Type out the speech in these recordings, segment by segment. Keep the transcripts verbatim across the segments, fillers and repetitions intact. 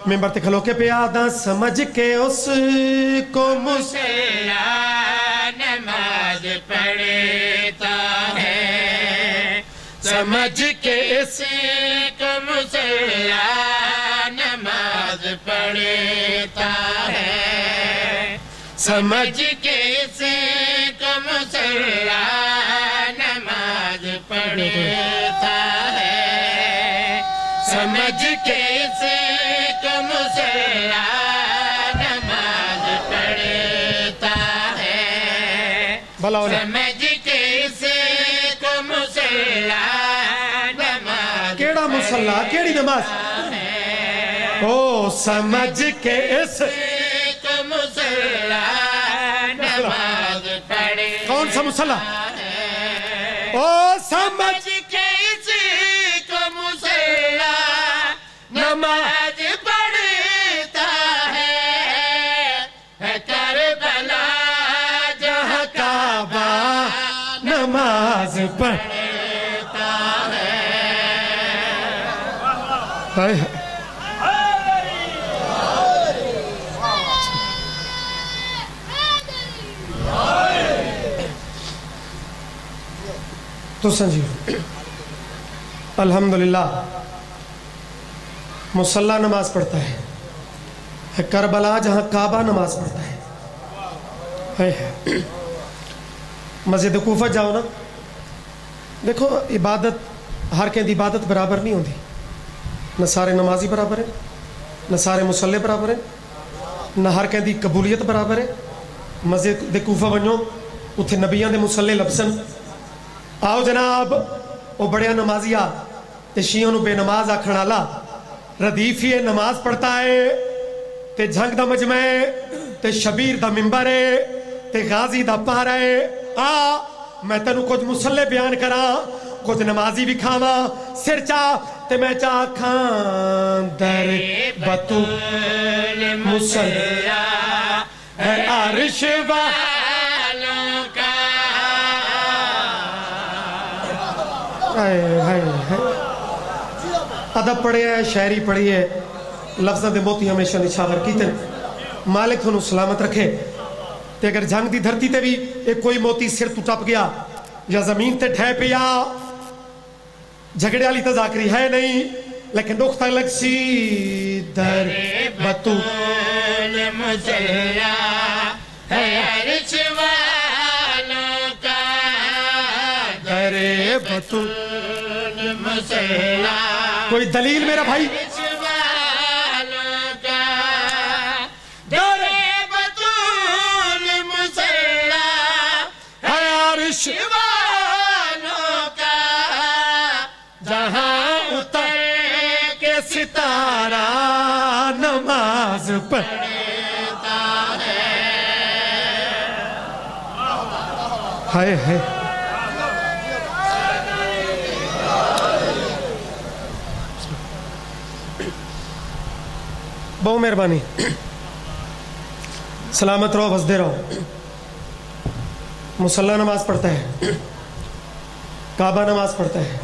ممبر تے کھلو کے پیادا سمجھ کے اس کو مسلح نماز پڑھتا ہے، سمجھ کے اس کو مسلح نماز پڑھتا ہے، سمجھ کے اس کو مسلح نماز پڑھتا ہے، سمجھ کے اس کو مسلح نماز پڑھتا ہے، سمجھ کے اس کو مسلح نماز کیڑا مسلح کیڑی نماز او سمجھ کے اس کو مسلح نماز پڑھتا ہے، کون سا مسلح او سمجھ کے اس کو مسلح نماز پڑھتا ہے، ہے کربلا جہاں کعبہ نماز پڑھ پڑھتا ہے۔ ہائے ہائے تو سنجیو الحمدللہ مسلح نماز پڑھتا ہے، کربلا جہاں کعبہ نماز پڑھتا ہے۔ مسجد کوفہ جاؤ نا، دیکھو عبادت ہر کہیں دی عبادت برابر نہیں ہوندی، نہ سارے نمازی برابر ہیں، نہ سارے مسلح برابر ہیں، نہ ہر کہیں دی قبولیت برابر ہے۔ مسجد کوفہ ونجو اتھے نبیان دے مسلح لبسن، آؤ جناب وہ بڑیا نمازیا تے شیعوں نو بے نماز آکھن آلا ردیف ہی نماز پڑھتا ہے، تے جھنگ دا مجمع ہے، تے شبیر دا ممبر ہے، تے غازی دا پہرا ہے۔ آ میں تنو کچھ مسلح بیان کرا، کچھ نمازی بھی کھاما سر چاہ تے میں چاہ کھان در بطول مسلح ہے عرش والوں کا ہائے ہائے ہائے ادب پڑھے ہے، شاعری پڑھی ہے، لفظاں دے موتی ہمیشہ نچھاور کیتے مالک تھونو سلامت رکھے۔ تے اگر جنگ دی دھرتی تے بھی ایک کوئی موتی سر تو ٹپ گیا یا زمین تے ڈھے پیا، جھگڑے والی تذاکری ہے نہیں، لیکن نقطہ لگ سی در بطول مسلح ہے عرش والوں کا، در بطول مسلح کوئی دلیل میرا بھائی؟ عرش والوں کا، در بطول مسلح ہے عرش والوں کا، جہاں اتر کے ستارہ نماز پڑھتا ہے۔ ہائے ہائے بہت مہربانی، سلامت رہو، بسدے رہو۔ مسلح نماز پڑھتا ہے، کعبہ نماز پڑھتا ہے،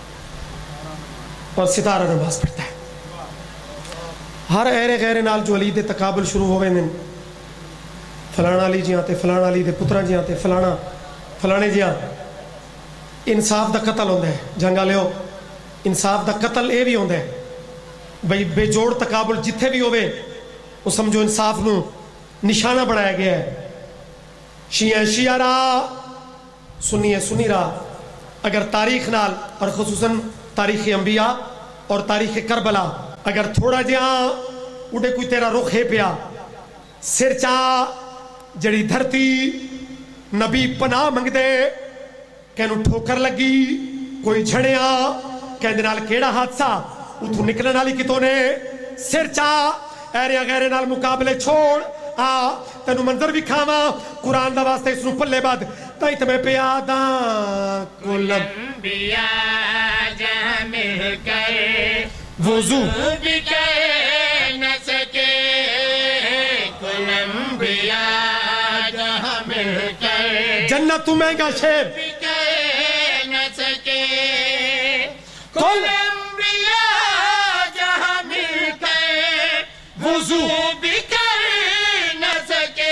اور ستارہ نماز پڑھتا ہے۔ ہر ایرے غیرے نال جو علی دے تقابل شروع ہوئے دن، فلانا علی جیاں تے فلانا علی دے پترہ جیاں تے فلانا فلانے جیاں، انصاف دا قتل ہوندہ ہے۔ جنگا لیو انصاف دا قتل اے بھی ہوندہ ہے بھئی بے جوڑ تقابل جتھے بھی ہوئے وہ سمجھو انصاف نو نشانہ بڑھایا گیا ہے۔ شیعہ شیعہ راہ، سنی سنی راہ۔ اگر تاریخ نال اور خصوصاً تاریخ انبیاء اور تاریخ کربلا اگر تھوڑا جہاں اڑے کوئی تیرا رخ ہے پیا، سر چاہ جڑی دھرتی نبی پناہ منگ دے، کہنو ٹھوکر لگی، کوئی جھڑیا، کہنے نال کیڑا حادثہ اتھو نکلن والی کتوں نے، سر چاہ ایریا غیرے نال مقابلے چھوڑ آ تینو منظر بھی کھاواں قرآن دا واسطے اس نو پلے بعد تائی تمہیں پیاداں کل انبیاء جہاں مل کر وضو بھی کر نہ سکے، کل انبیاء جہاں مل کر جنت تو مہنگا شیر بھی کر نہ سکے، کل انبیاء جہاں مل کر وضو بھی کر نہ سکے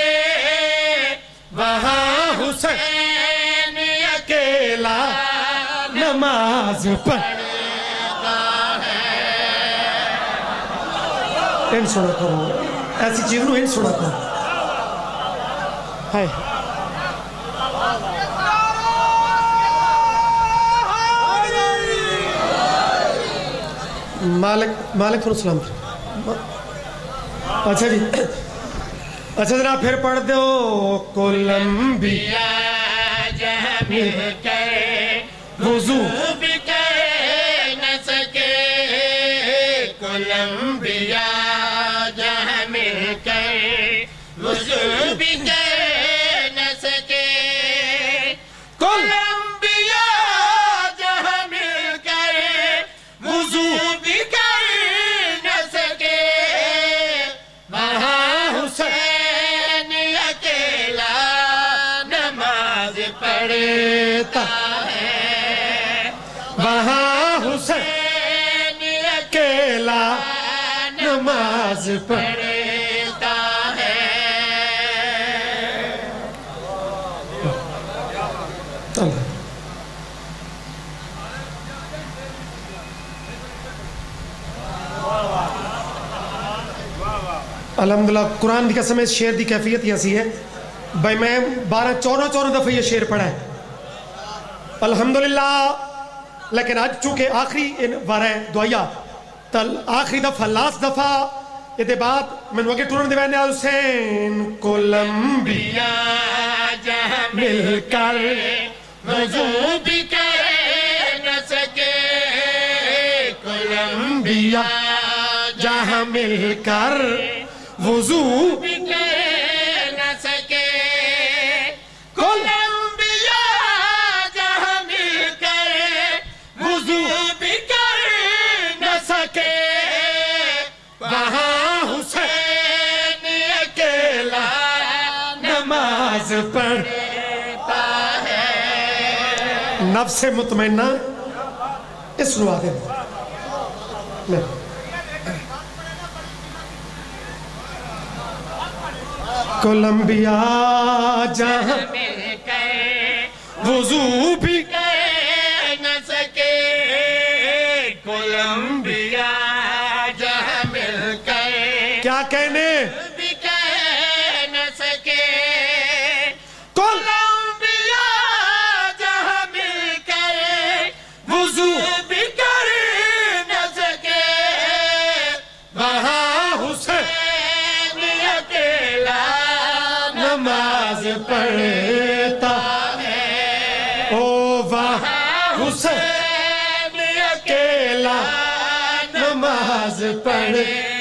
وہاں حسین اکیلا نماز پڑھتا ہے۔ ان سوڑا کرو ایسی چیز نو ان سوڑا کرو ہائے مالک مالک فر السلام۔ اچھا جی اچھا جناب پھر پڑھ دو کولمبیا جہاں مل کر وضو بھی کر نہ سکے کولمبیا جہاں مل کر وضو بھی کر نہ سکے کولمبیا جہاں مل کر وضو بھی کر نہ سکے وہاں حسین اکیلا نماز پڑھتا ہے وہاں حسین اکیلا نماز پڑھ پڑھتا ہے الحمدللہ قرآن دی قسم اس شعر دی کیفیت ہی ایسی ہے بھائی میں بارہ چودہ چودہ دفعہ یہ شعر پڑھا ہے الحمدللہ لیکن آج چونکہ آخری بارہ دعائیہ تل آخری دفعہ لاس دفعہ یہ بعد میں نوگے ٹورن دیوائن نے حسین کولمبیا جہاں مل کر وضو بھی کر نہ سکے کولمبیا جہاں مل کر وضو بھی کر نہ سکے کولمبیا جہاں مل کر وضو بھی کر نہ سکے وہاں حسین اکیلا نماز پڑھتا ہے نفس مطمئنہ اس نو آدھے میں کولمبیا جہاں مل کر وضو بھی کر نہ سکے کولمبیا جہاں مل کر کیا کہنے بھی کر نہ سکے کل کولمبیا جہاں مل کر وضو بھی کر نہ سکے وہاں حسین اکیلا نماز پڑھتا ہے او وہاں حسین اکیلا نماز پڑھتا